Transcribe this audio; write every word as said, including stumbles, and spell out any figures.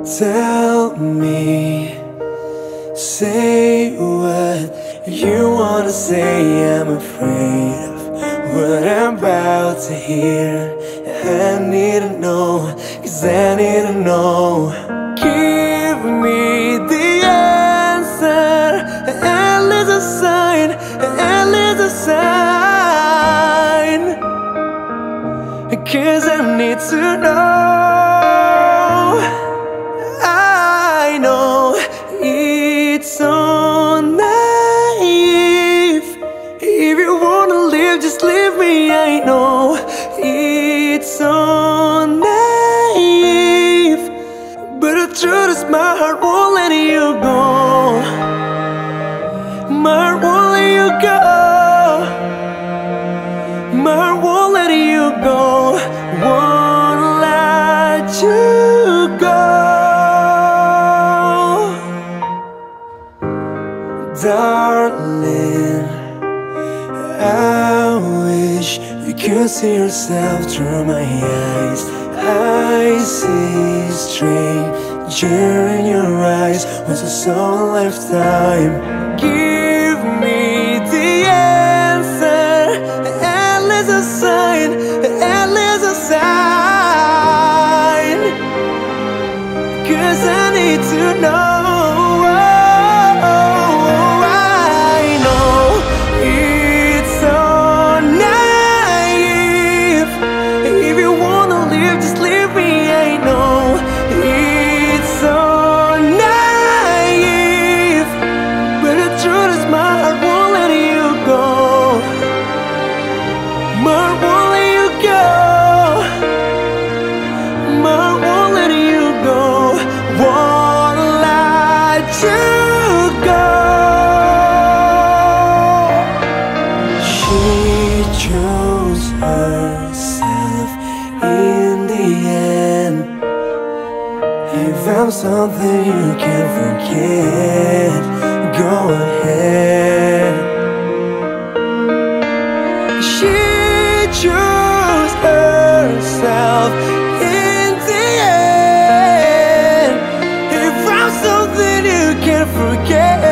Tell me, say what you wanna say. I'm afraid of what I'm about to hear. I need to know, cause I need to know. Give me the answer, at least a sign, at least a sign. Cause I need to know. I know it's so naive. If you wanna live, just leave me. I know it's so naive, but the truth is my heart won't let you go. My heart won't let you go. My heart won't let you go. Won't let you go. Darling, I wish you could see yourself through my eyes. I see a stranger in your eyes. Once I saw a lifetime. Give me the answer, at least a sign, at least a sign. Cause I need to know. Something you can't forget, go ahead. She chose herself in the end. If I'm something you can't forget,